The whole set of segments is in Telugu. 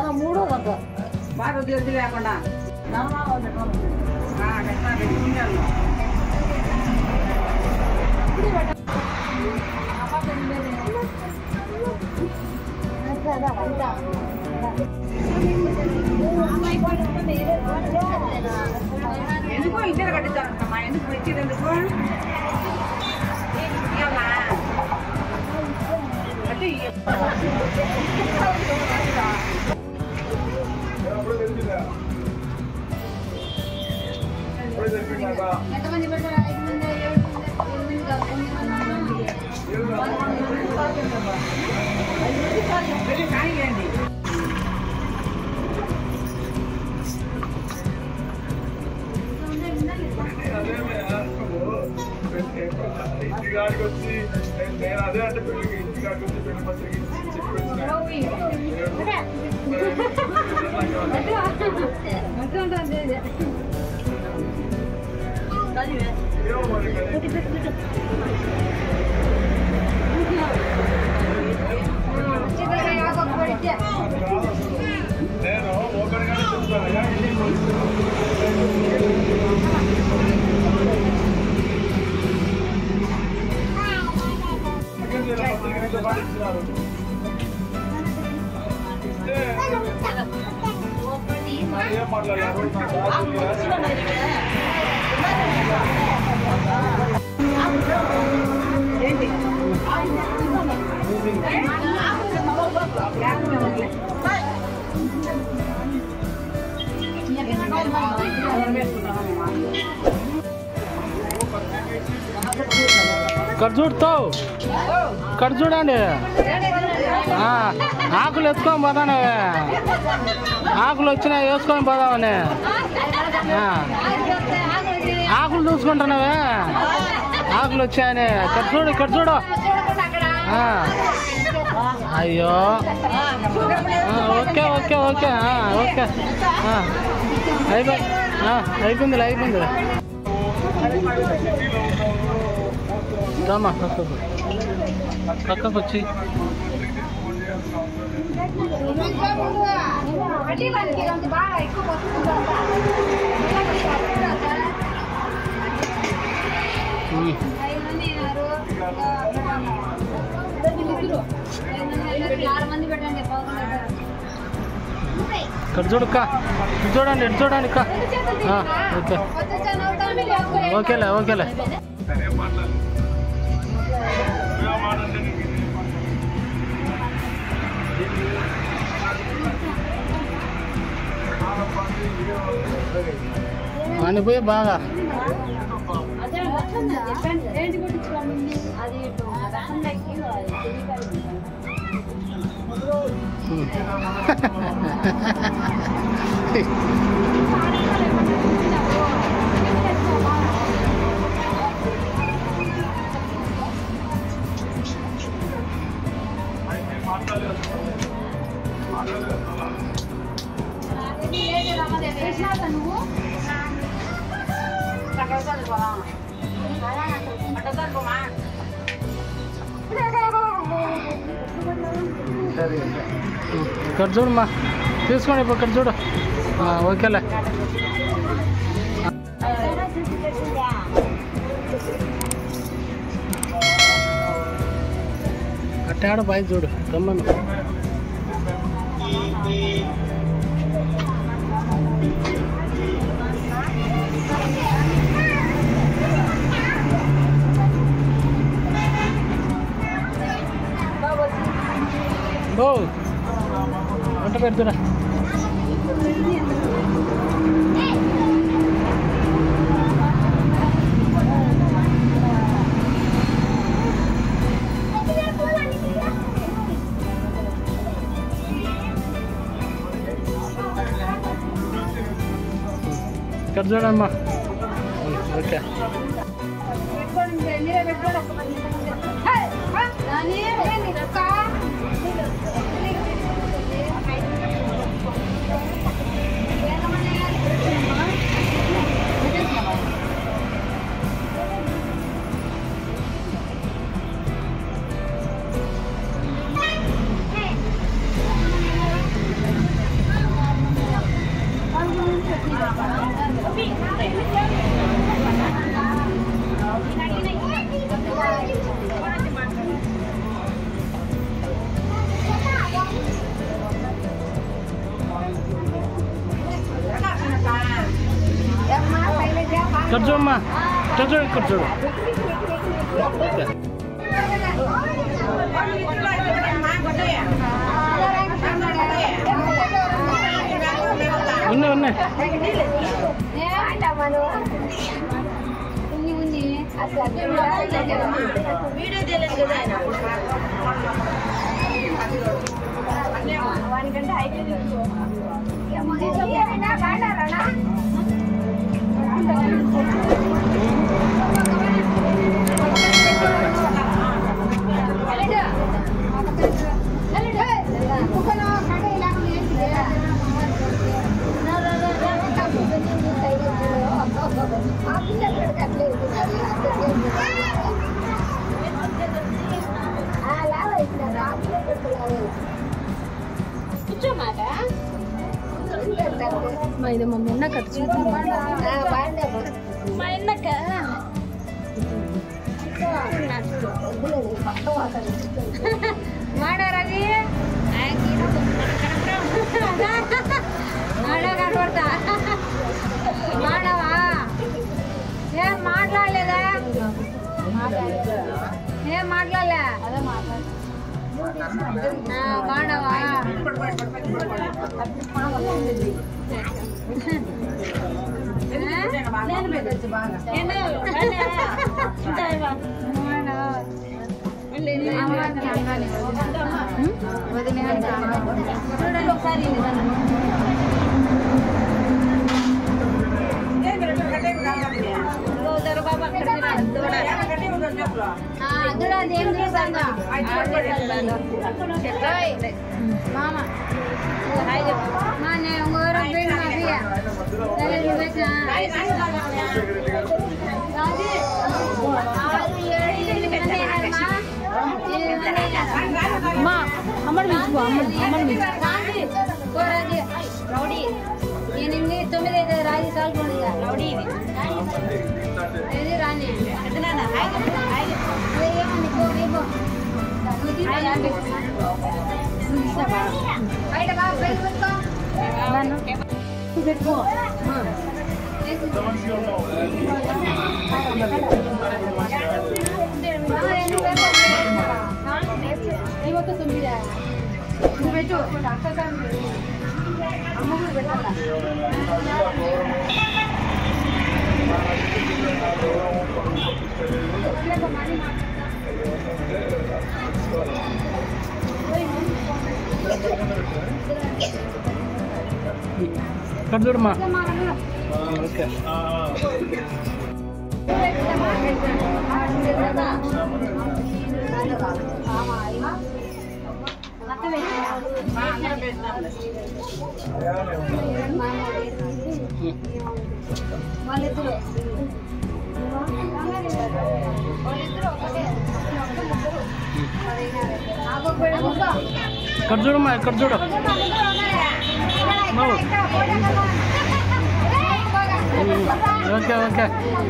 మూడోదంట బాగా తెలిసి లేకుండా ఎందుకో ఇంటర్ కట్టించాలంటమ్మా ఎందుకు ఇచ్చేది ఎందుకు ఎంతమంది పెట్టారు 5 మంది 7 మంది కానివ్వండి ఇంటికాడికి వచ్చి నేను అదే అంటే పెళ్ళికి ఇంటికాడికి వచ్చి పెళ్లి పత్రిక నేను ఒకరిగానే చెప్తాను ఇక్కడ చూడతావు ఇక్కడ చూడండి ఆకులు ఎత్తుకొని పోతానే ఆకులు వచ్చినాయి వేసుకొని పోదామని ఆకులు చూసుకుంటున్నావే ఆకులు వచ్చాయని ఇక్కడ చూడు ఇక్కడ చూడు అయ్యో ఓకే ఓకే ఓకే ఓకే అయిపోయింది అయిపోయింది రామా పక్కకు వచ్చి ఇక్కడ చూడక్క ఇటు చూడండి ఇటు చూడండి అక్క ఓకే ఓకేలే ఓకేలే అనిపోయి బాగా ఇక్కడ చూడమ్మా తీసుకోండి ఇప్పుడు ఇక్కడ చూడు ఓకేలే కట్టాడు పై చూడు గమ్మను ఓ వంట పెడుతురా ఇక్కడ చూడమ్మా ఓకే ఇక్కడ చూడమ్మా, ఇక్కడ చూడు, ఇక్కడ చూడు. ఉన్నాయి ఉన్నాయి. వీడియో తెలియదు కదా ఆయన వానికంటే అయిపోయింది. ఇది మా మొన్న ఖర్చు మా ఎన్నక్క మాడారది కనపడతా మాడవా ఏం మాట్లాడలేదా ఏం మాట్లాడలే మాడవా చూడండి ఒకసారి బాబా మామ రౌడీ 8 9 రాజీ సార్లు రౌడీ ఇది రాని పెట్టుకో పెట్టు అమ్మ పెట్టాలా ఇక్కడ చూడమ్మా. ఓకే వాళ్ళిద్దరు ఇక్కడ చూడమ్మా, ఇక్కడ చూడు. ఓకే ఓకే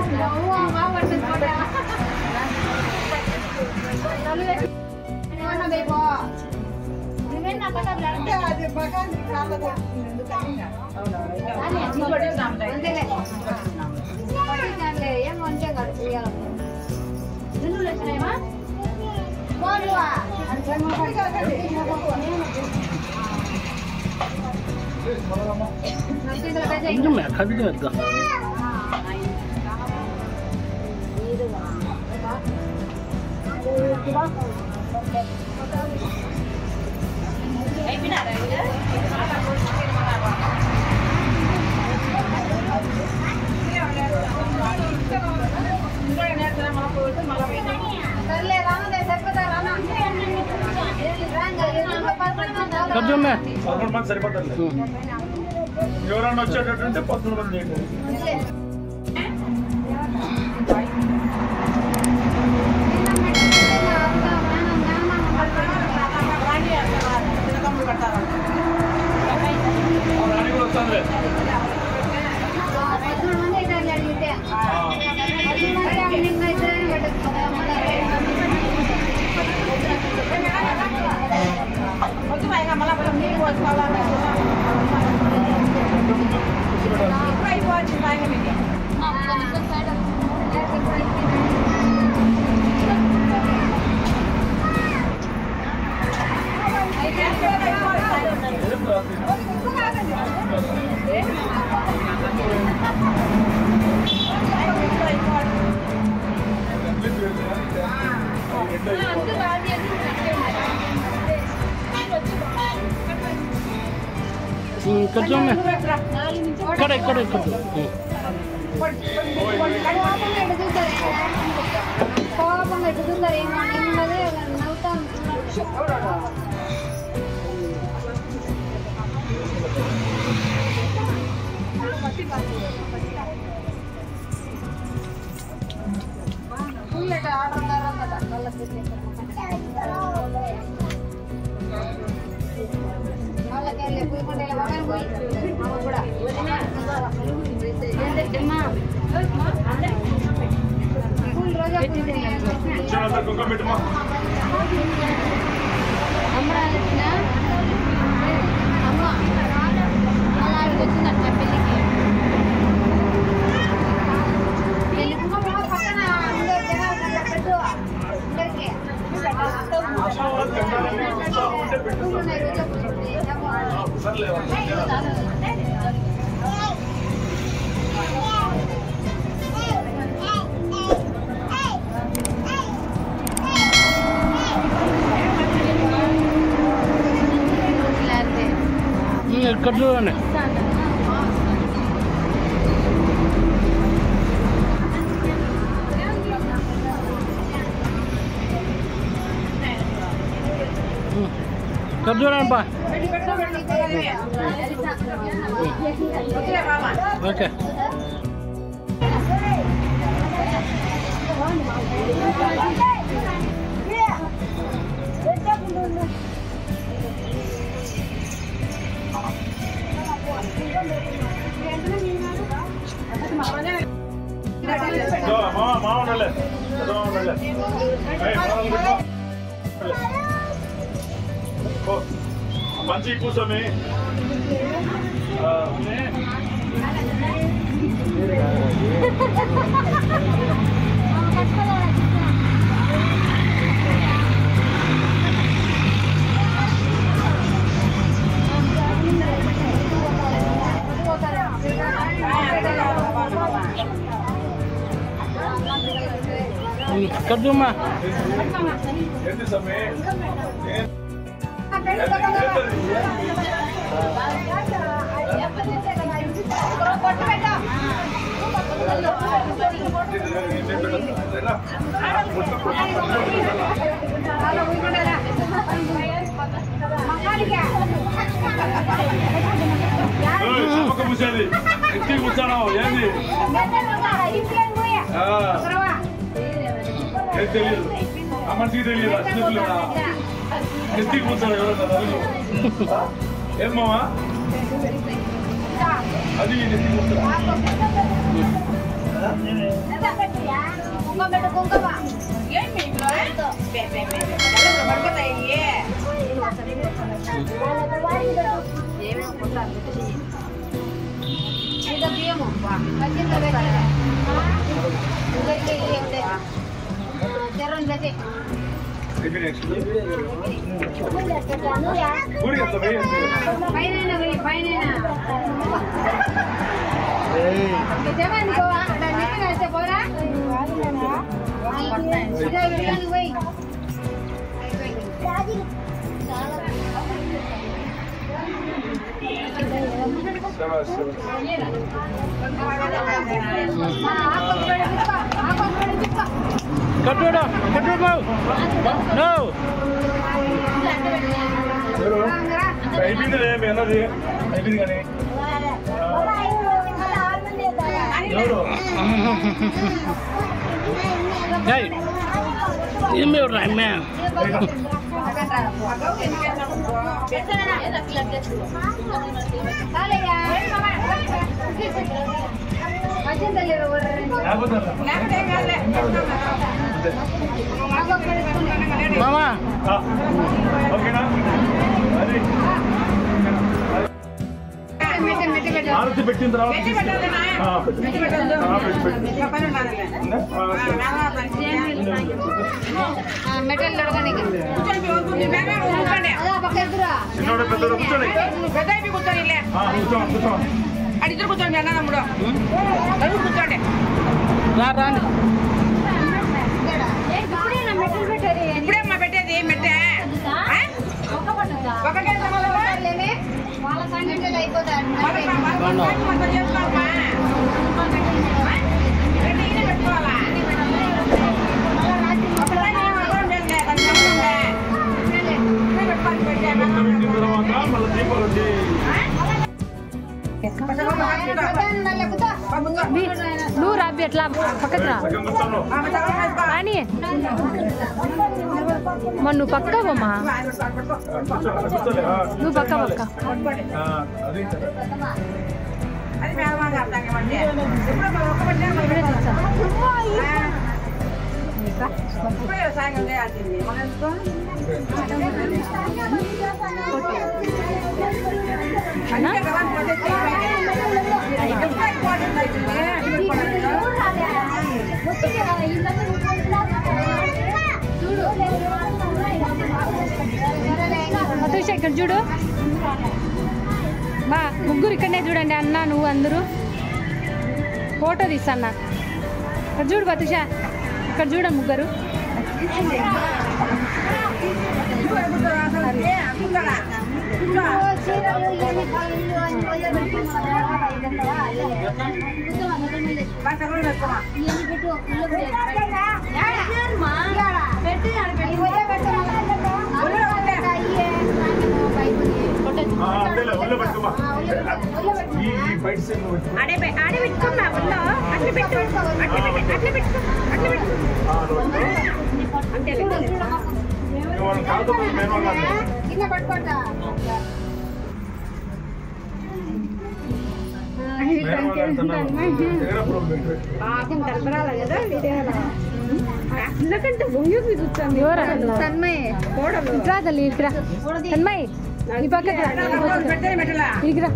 ఇంకమ్మా కవిత వద్దా సరిపోతుంది. ఎవరన్నా వచ్చేటట్టుంటే 19 మంది వస్తుంది. ఇక్కడ చూడండి ఇక్కడ ఇక్కడ ఇక్కడ కోపం ఎటు చూస్తారు ఏమో నెమ్మది నవ్వుతాను ఇక్కడ చూడండి ఇక్కడ చూడండి బా ఓకే మంచి కూర్చోమి ఇక్కడ చూమ్మా ఎంత సమయం కూర్చోండి ఎత్తి కూర్చోను ఏంది తెలియదు ఆ మనిషికి తెలియదు చేతులు ఎత్తి కూర్చోడు ఎవరన్నా ఏమ్మా అది ఎత్తి కూర్చో కట్టుడా కట్టుడా నో అయిపోయింది ఏమన్నది అయిపోయింది కానీ ఎవరు ఏమి రామ్యా మామా ఓకేనా అది ఆరతి పెట్టిన తర్వాత చిన్నోడు పెద్దోడు కూర్చోండి కూర్చోండి అడిద్దరు కూర్చోండి అన్న తమ్ముడు నలుగురు కూర్చోండి రాండి ఇప్పుడే అమ్మా పెట్టేది మెట్టే వాళ్ళ సంగతి అయిపోతాడు నువ్వు రాబి ఎట్లా పక్కకు రా అని మరి నువ్వు పక్కవమ్మా నువ్వు పక్క పక్క మధుష ఇక్కడ చూడు బా ముగ్గురు ఇక్కడనే చూడండి అన్న నువ్వు అందరూ ఫోటో తీసన్నా ఇక్కడ చూడు మధుష ఇక్కడ చూడ ముగ్గురు తన్మయ్ ఈ పక్కకి ఇదిరా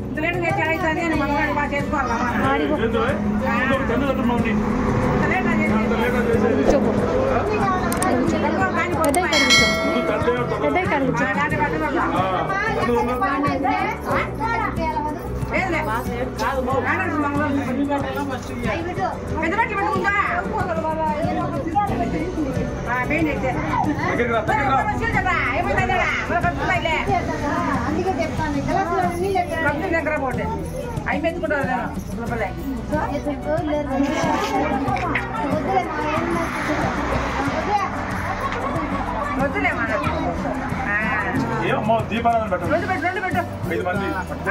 దీపాలను పెట్టండి 5 మంది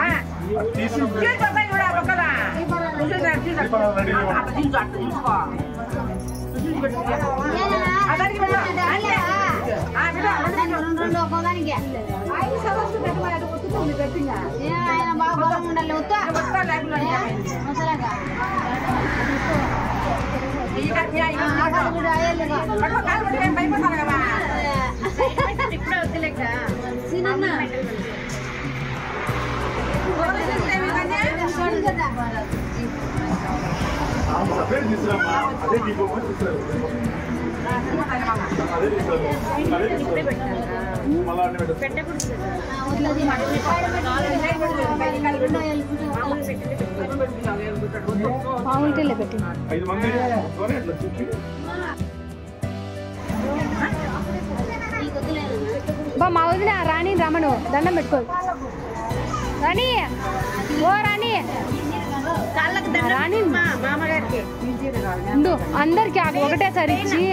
మా వదిన రాణి రమణు దండం పెట్టుకో రాణి ఓ రాణి రాణి అందరికి ఒకటేసారి ఇచ్చి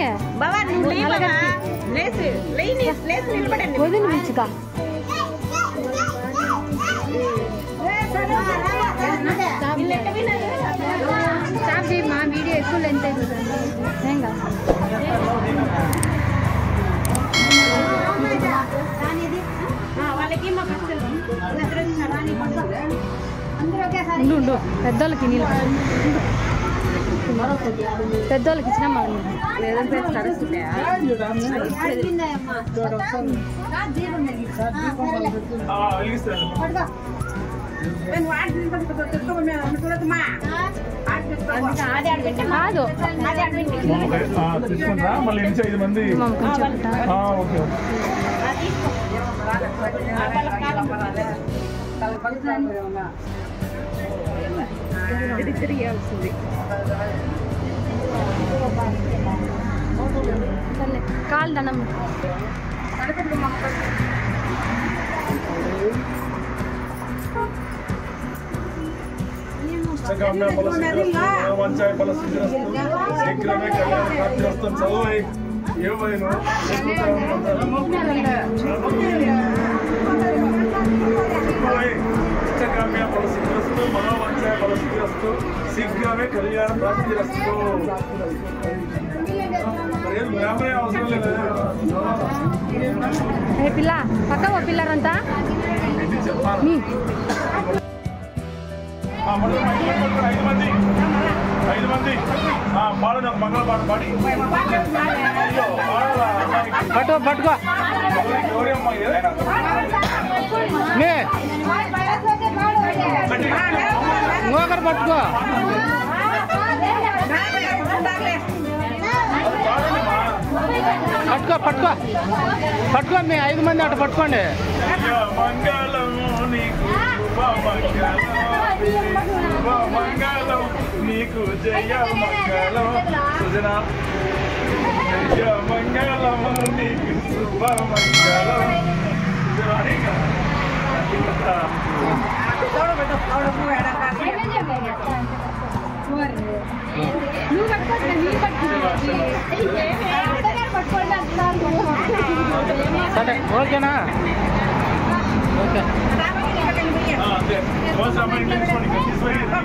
వదిన పిలుచుకా మా వీడియో ఎక్కువ లెంత్ అవుతుంది ఏం కాదు ఉండు పెద్దోళ్ళకి నీళ్ళు పెద్దోళ్ళకి ఇచ్చిన కాదు మళ్ళీ 5 మంది కాలు దండం వంచాయ ఫలసిద్ధిరస్తు శీఘ్రమే కళ్యాణ ప్రాప్తిరస్తు చదువు ఏమైనా ఇష్టకామ్య ఫలసిద్ధిరస్తు మనోవంచాయ ఫలసిద్ధిరస్తు శీఘ్రమే కళ్యాణ ప్రాప్తిరస్తు అవసరం లేదు పిల్ల పక్క ఓ పిల్లరంతా చెప్పాలి 5 మంది పాడు మంగళ పాట పాడి పట్టుకో ఇంకొకరు పట్టుకో పట్టుకో మీ 5 మంది అటు పట్టుకోండి మంగళం నీకు జయ మంగళం సుజన జయ మంగళం నీకు శుభ మంగళం సరే ఓకేనా ఓకే అంతే